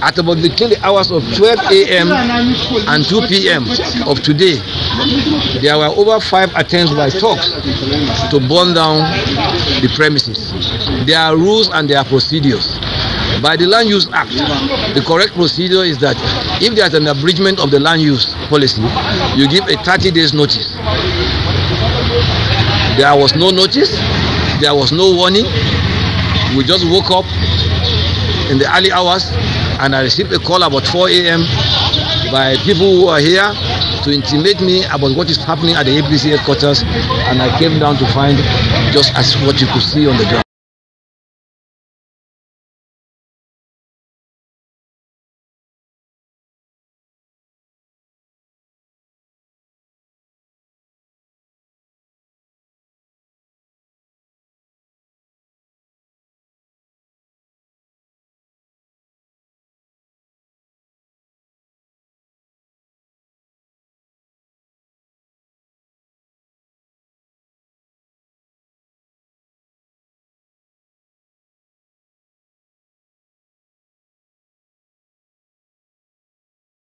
At about between the hours of 12 a.m. and 2 p.m. of today, there were over 5 attempts by thugs to burn down the premises. There are rules and there are procedures. By the Land Use Act, the correct procedure is that if there is an abridgment of the land use policy, you give a 30 days notice. There was no notice, there was no warning. We just woke up in the early hours and I received a call about 4 a.m. by people who are here to intimate me about what is happening at the APC headquarters, and I came down to find just as what you could see on the ground.